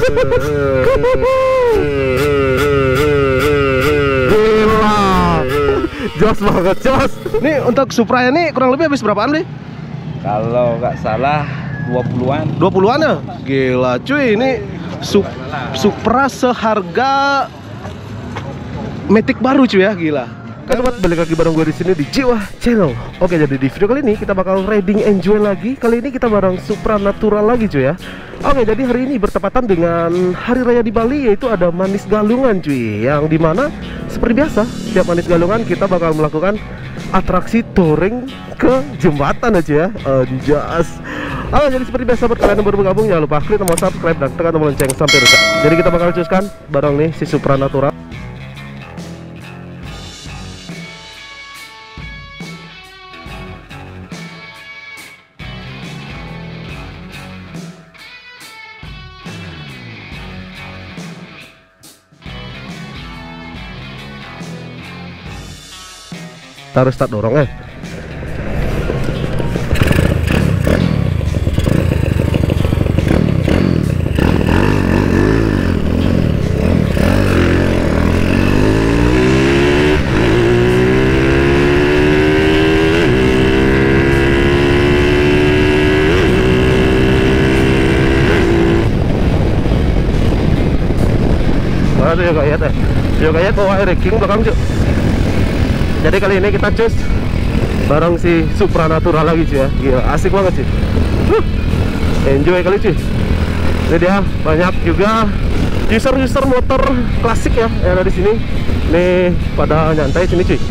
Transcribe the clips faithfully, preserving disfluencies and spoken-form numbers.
Gila, jos banget, jos. Nih untuk Supra ini kurang lebih habis berapaan nih? Kalau nggak salah dua puluhan. dua puluhan ya? Gila cuy, ini Sup Supra seharga Matic baru cuy ya, gila. Kan buat balik lagi bareng gue di sini di Jiwa Channel. Oke, jadi di video kali ini kita bakal riding enjoy lagi. Kali ini kita bareng Supra Natural lagi cuy ya. Oke, jadi hari ini bertepatan dengan Hari Raya di Bali, yaitu ada Manis Galungan cuy. Yang dimana seperti biasa setiap Manis Galungan kita bakal melakukan atraksi touring ke jembatan aja ya. Anjas. Oke, jadi seperti biasa buat kalian yang baru bergabung, jangan lupa klik tombol subscribe dan tekan tombol lonceng sampai rusak. Jadi kita bakal cuskan bareng nih si Supra Natural. Taruh start dorong ya. Mana juga ya teh. Juga ya bawa ranking belakang cuy. Jadi kali ini kita cus bareng si Supra Natural lagi cuy ya. Gila, asik banget sih. Huh, enjoy kali cuy. Ini dia banyak juga user-user motor klasik ya yang ada di sini. Nih pada nyantai sini cuy.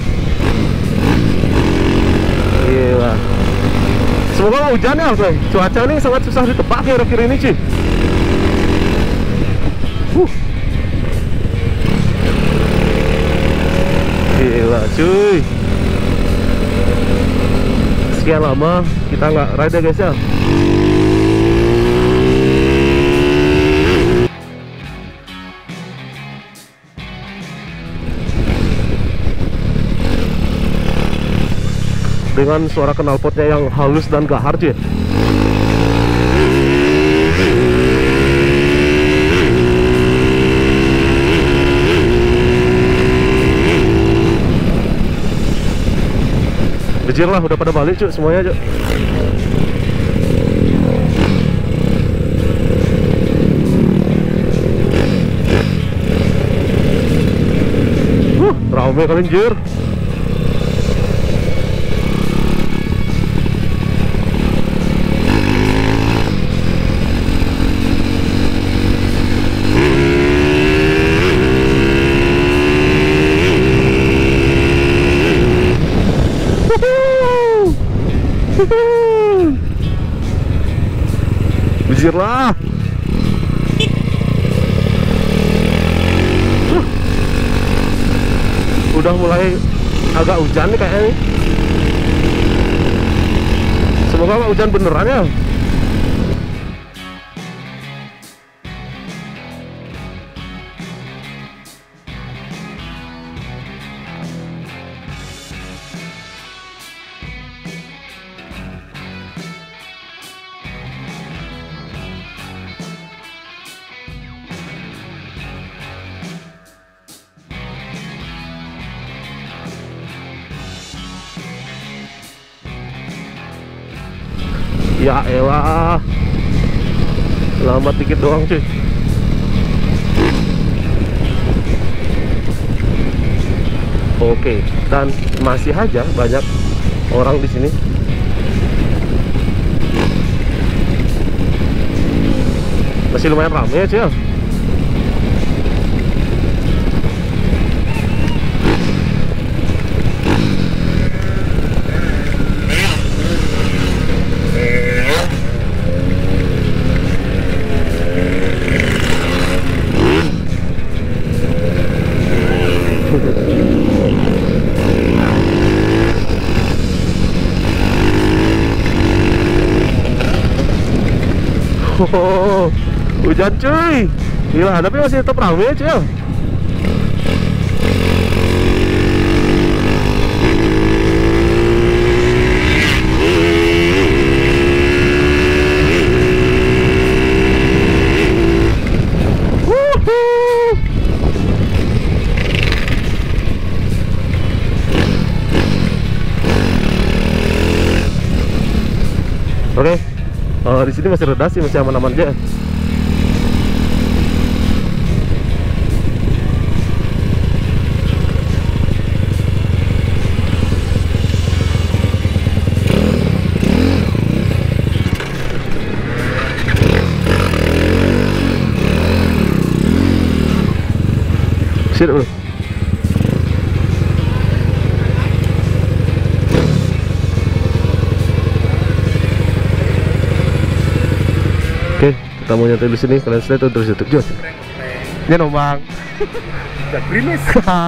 Gila. Semoga nggak hujan ya cuy. Cuaca ini sangat susah ditebak kira-kira ini cuy. Huh. Gila cuy, sekian lama kita nggak ride ya guys ya. Dengan suara knalpotnya yang halus dan gahar cuy. Bejir lah, udah pada balik cuy semuanya cuy. Uh, rame kalian jir. Bejir lah. uh. Udah mulai agak hujan nih kayaknya nih. Semoga nggak hujan beneran ya. Ya elah, lambat dikit doang cuy. Oke, dan masih aja banyak orang di sini. Masih lumayan ramai ya cuy. Oh, hujan cuy. Gila, tapi masih tetap ramai ya cuy. Oke, oh, di sini masih reda sih, masih aman-aman aja. Sini bro. Oke, kita mau nyantai di sini. Kalian slide terus YouTube Jos. Ini nombang. Udah grimis.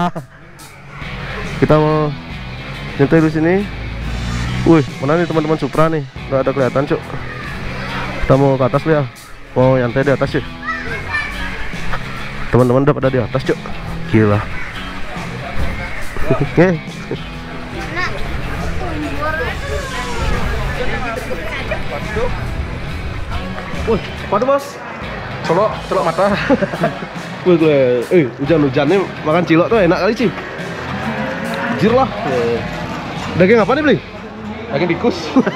Kita mau nyantai di sini. Wih, mana nih teman-teman Supra nih? Nggak ada kelihatan cuk. Kita mau ke atas ya. Mau nyantai di atas sih. Teman-teman udah pada di atas cuk. Gila. Oke. Wih, waduh bos, colok, colok mata. Wih gue, eh hujan-hujan nih makan cilok tuh enak kali sih. Jir lah. Daging apa nih beli? Daging tikus.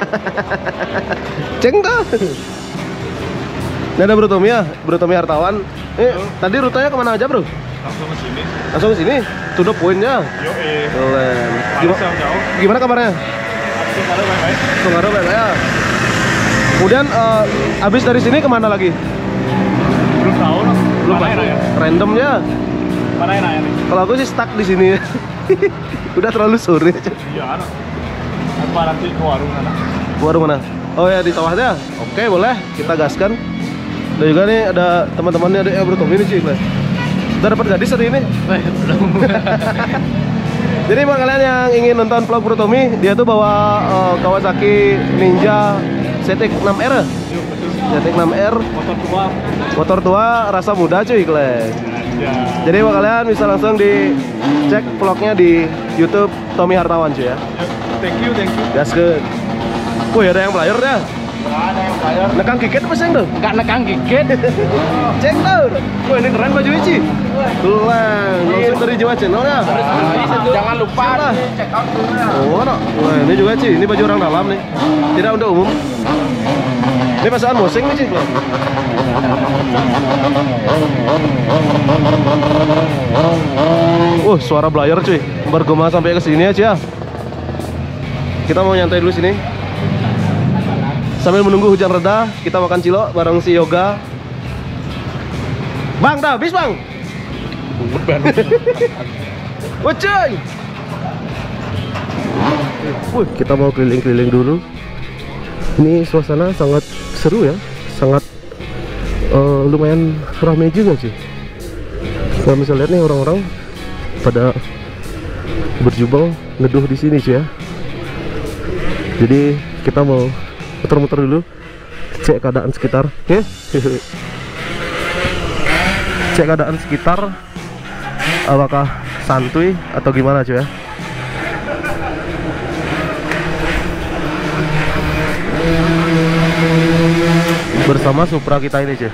Ceng dah. Ini ada Bro Tommy ya, Bro Tommy Hartawan. Eh, tadi rutenya kemana aja bro? Langsung ke sini. Langsung ke sini. Sudah poinnya. Yo eh. Keren. Gimana, jauh. gimana kabarnya? Tunggaru baik-baik. Tunggaru baik-baik ya. Kemudian uh, habis dari sini kemana lagi? Belum tahu loh. Belum Mana pasti. ya? Random ya. Mana enak ya nih? Kalau aku sih stuck di sini. Udah terlalu sore. Iya, anak. Apa nanti ke warung sana? Warung mana? Oh ya di sawahnya. Oke boleh, kita gaskan. Dan juga nih ada teman-temannya ada Bro Tommy ini sih. Udah dapat gadis hari ini? Belum. Jadi buat kalian yang ingin nonton vlog Bro Tommy, dia tuh bawa uh, Kawasaki Ninja Z X enam R. Z X enam R. Motor tua. Motor tua rasa muda cuy, Kleng. Ya. Jadi buat kalian bisa langsung dicek vlognya di YouTube Tommy Hartawan cuy ya. Thank you, thank you. Gaskeun. Wih ada yang player dah. Ada yang bayar. Nekang kiket apa sih tuh? Enggak nekang gigit. Cek tuh. Wah ini keren baju Ici. Kleng, langsung dari Jawa Channel ya. Jangan lupa check out dulu. Oh, no. Wah ini juga Ci. Ini baju orang dalam nih. Tidak untuk umum. Ini pasangan mosing nih Ci. Uh, suara blayar cuy. Bergema sampai ke sini aja. Kita mau nyantai dulu sini. Sambil menunggu hujan reda, kita makan cilok bareng si Yoga. Bang, dah habis bang. Wacay. Wih, kita mau keliling-keliling dulu. Ini suasana sangat seru ya, sangat uh, lumayan ramai juga sih. Kalau misalnya lihat nih orang-orang pada berjubel ngeduh di sini sih ya. Jadi kita mau muter-muter dulu, cek keadaan sekitar. Oke, cek keadaan sekitar, apakah santuy atau gimana cuy ya. Bersama Supra kita ini cuy.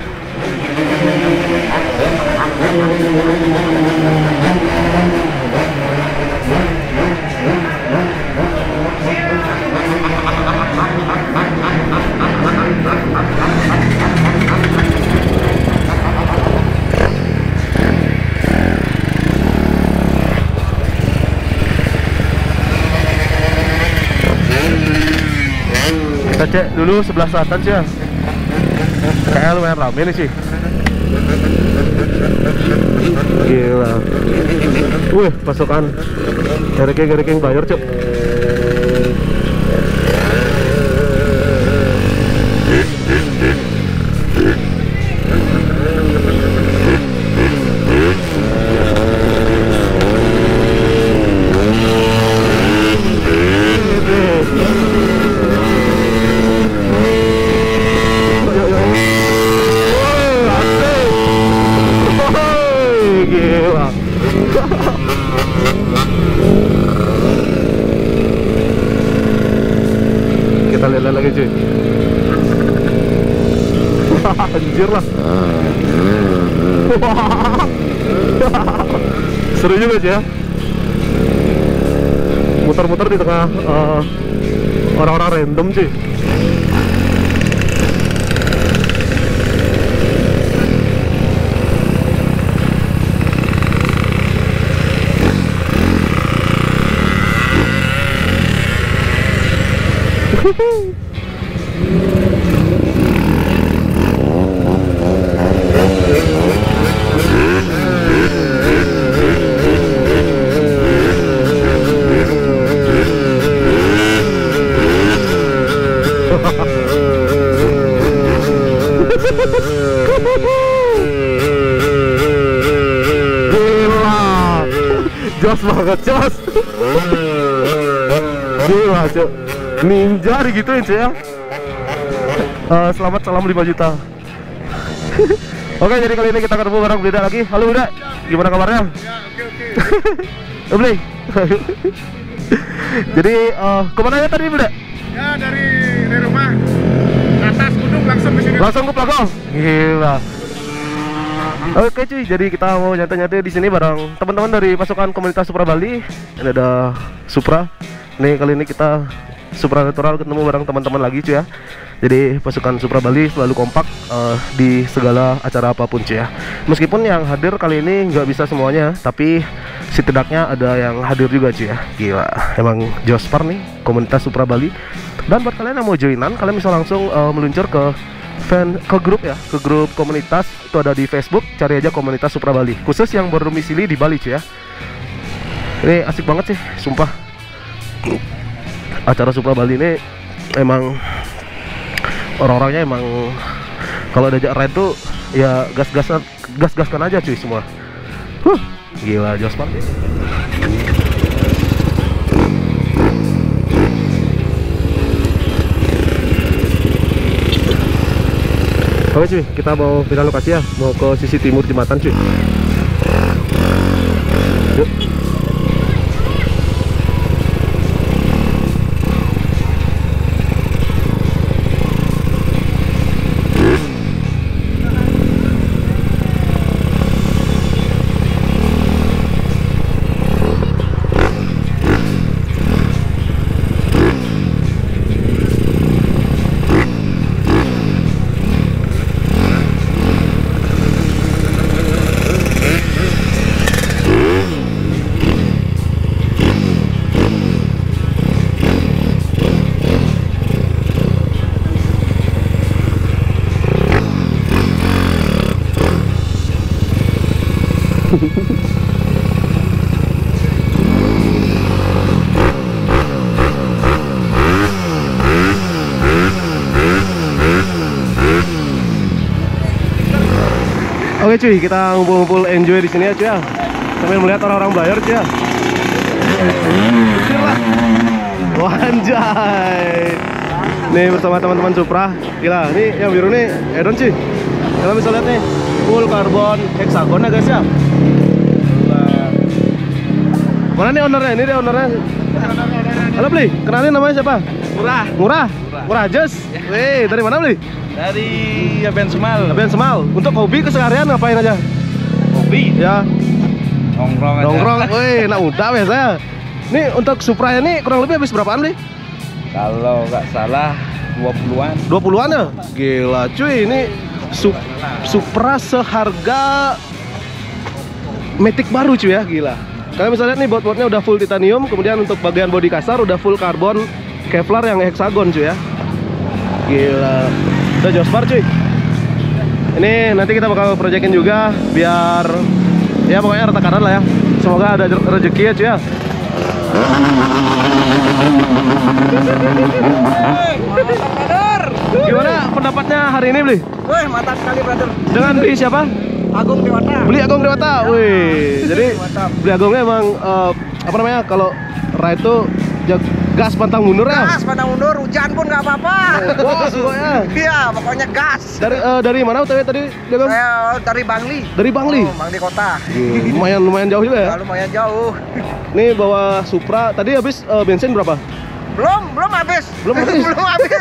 Kita cek dulu sebelah selatan sih ya. Kayaknya lumayan rame nih sih. Gila. Wih, pasukan Gereking-gereking bayar cuk. Kita lihat lagi cuy. Anjir lah. Seru juga sih ya. Muter-muter di tengah orang-orang uh, random cuy. Jos banget, jos. Gila, Cuk. Ninja digituin, Cuk ya. Uh, selamat salam lima juta. Oke, jadi kali ini kita ketemu bareng Buda lagi. Halo Buda, gimana kabarnya? Ya, oke oke. Beli. Jadi uh, kemana ya tadi Buda? Ya dari dari rumah ke atas gunung langsung ke sini. Langsung ke Plagong. Gila. Oke cuy, jadi kita mau nyantai-nyantai di sini bareng teman-teman dari pasukan komunitas Supra Bali. Ini ada Supra. Nih kali ini kita Supra Natural ketemu bareng teman-teman lagi cuy ya. Jadi pasukan Supra Bali selalu kompak uh, di segala acara apapun cuy ya. Meskipun yang hadir kali ini nggak bisa semuanya, tapi setidaknya ada yang hadir juga cuy ya. Gila, emang Jospar nih komunitas Supra Bali. Dan buat kalian yang mau joinan, kalian bisa langsung uh, meluncur ke fan ke grup ya, ke grup komunitas itu ada di Facebook, cari aja komunitas Supra Bali. Khusus yang berdomisili di Bali cuy ya. Ini asik banget sih, sumpah. Acara Supra Bali ini emang orang-orangnya emang kalau ada ajak ride tuh ya gas-gasan gas-gaskan aja cuy semua. Huh, gila Jospar. Oke cuy, kita mau pindah lokasi ya, mau ke sisi timur jembatan cuy. Yuk. Oke cuy, kita ngumpul-ngumpul enjoy di sini ya cuy ya. Sambil melihat orang-orang bayar cuy ya. Wah, anjay. Nih bersama teman-teman Supra. Gila, nih yang biru nih Edon cuy. Kalian bisa lihat nih, full karbon hexagon ya guys ya. Mana nih ownernya? Ini dia ownernya. Halo Beli, kenalin namanya siapa? Murah. Murah? Murah Jos. Wih, dari mana Beli? Dari Aben Semal. Aben Semal. Untuk hobi keseharian ngapain aja? Hobi. Ya. Nongkrong aja. Nongkrong. Wih, nak muda biasanya. Nih untuk Supra ini kurang lebih habis berapaan Beli? Kalau nggak salah dua puluhan. dua puluhan ya? Gila cuy, ini Sup Supra seharga Matic baru cuy ya, gila. Kalian bisa lihat nih bot-botnya udah full titanium, kemudian untuk bagian bodi kasar udah full karbon Kevlar yang hexagon cuy ya. Gila. Udah Jospar cuy. Ini nanti kita bakal proyekin juga biar ya pokoknya rata kanan lah ya. Semoga ada rezeki ya cuy ya. Gimana pendapatnya hari ini Beli? Wih, mantap sekali brother. Dengan beli siapa? Agung Dewata. Beli Agung Dewata. Wih, jadi Beli Agungnya emang uh, apa namanya kalau ride tuh gas pantang mundur ya? Gas pantang mundur, hujan pun nggak apa-apa. Oh, pokoknya. Iya, pokoknya gas. Dari uh, dari mana U T W tadi? Dia Saya dari Bangli. Dari Bangli. Oh, Bangli kota. Gila, lumayan lumayan jauh juga ya. Ya, lumayan jauh. Nih bawa Supra. Tadi habis uh, bensin berapa? Belum, belum habis. Belum habis. belum habis.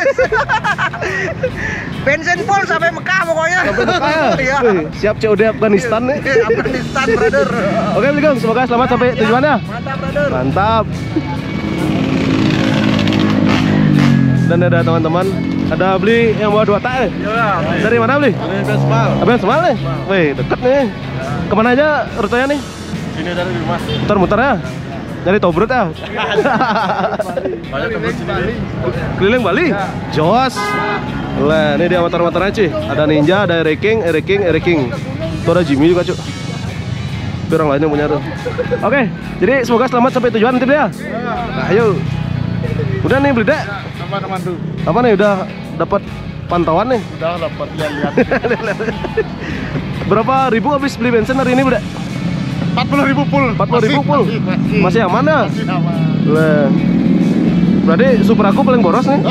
Bensin full sampai Mekah pokoknya. Sampai Mekah ya? Iya. Wih, siap C O D Afghanistan nih. Iya, Afghanistan brother. Oke Beli Gang, semoga selamat sampai Ya, tujuannya. Mantap brother. Mantap. Dan ada teman-teman, ada Beli yang bawa dua tak nih. Iya. Dari mana Beli? Dari Aben Semal. Aben Semal nih. Wih, deket nih. Kemana aja rutenya nih? Sini dari rumah. Muter-muter ya. Dari Tobrut ya? Banyak temen sini. Keliling Bali? Jos. Lah, ini dia motor-motornya cuy. Ada Ninja, ada Ereking, Ereking, Ereking. Tuh ada Jimmy juga cuy. Tapi orang lain yang punya tuh. Oke, jadi semoga selamat sampai tujuan nanti ya. Nah, ayo. Udah nih beli dek. Teman-teman tuh. Apa nih udah dapat pantauan nih? Udah dapat lihat-lihat. Berapa ribu habis beli bensin hari ini, Bro? empat puluh ribu full. empat puluh ribu full. Masih, masih. Masih yang mana? Masih aman. Lah. Berarti super aku paling boros nih.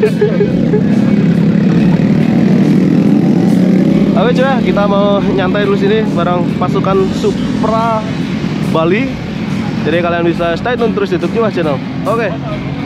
Oke cuy, kita mau nyantai dulu sini bareng pasukan Supra Bali. Jadi kalian bisa stay tune terus di YouTube Jiwa Channel. Oke.